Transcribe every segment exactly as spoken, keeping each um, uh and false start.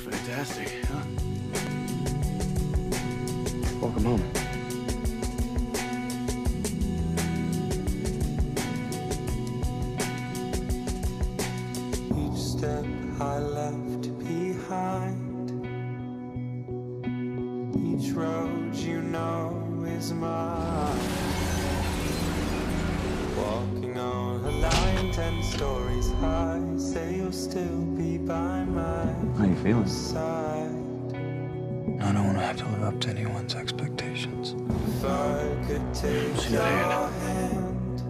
fantastic, huh? Welcome home. Each step I left behind, each road you know is mine. Walking on a line ten stories high, say you'll still be by my How you feeling? side. I don't want to have to live up to anyone's expectations. If I could take See your that? hand,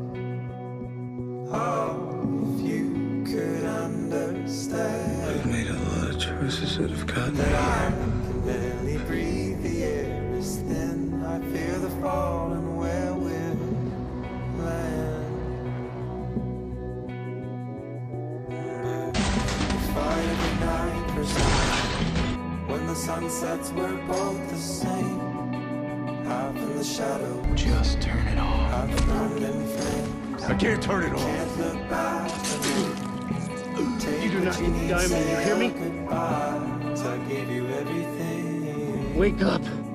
oh, if you could understand. I've made a lot of choices that have gotten me That I here. can barely breathe, the air is thin. I fear the fall and where we'll land. We fight every night for some. When the sun sets, we're both the same. Half in the shadow, Just turn it off. half burned in flames. I can't turn it off. Can't look back. You do not need Diamond, you hear me? Goodbyes. I gave you everything. Wake up.